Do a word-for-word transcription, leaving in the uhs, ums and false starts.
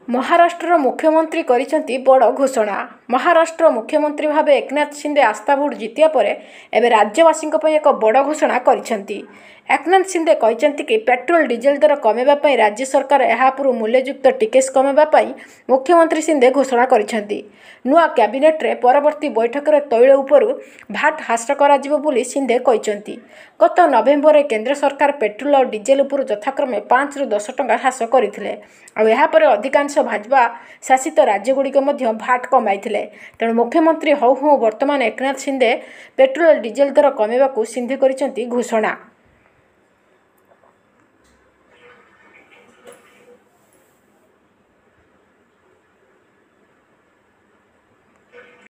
महाराष्ट्र मुख्यमंत्री करिसेंती बड़ घोषणा। महाराष्ट्र मुख्यमंत्री भाव एकनाथ शिंदे आस्था भोट जितिया परे एबे राज्यवासी एक बड़ घोषणा करिसेंती। एकनाथ शिंदे कहिसेंती कि पेट्रोल डीजेल दर कमेबा पई राज्य सरकार एहापुरु मूल्ययुक्त टिकेस कमेबा पई मुख्यमंत्री शिंदे घोषणा करिसेंती। नुआ कैबिनेट रे परवर्ती बैठक रे तैल उपरु भाट ह्रास कराजिबो बोली शिंदे कहिसेंती। गत नवेम्बर में केंद्र सरकार पेट्रोल और डीजेल उपरु यथाक्रमे पाँच रु दस टंका ह्रास करथिले। आ एहा परे अधिकांश भाजपा शासित राज्यगुड़िक मध्य भाट कमाइथिले। तेणु मुख्यमंत्री हौ हौ वर्तमान एकनाथ शिंदे पेट्रोल डीजेल दर कमेबाकू शिंदे करिसेंती घोषणा।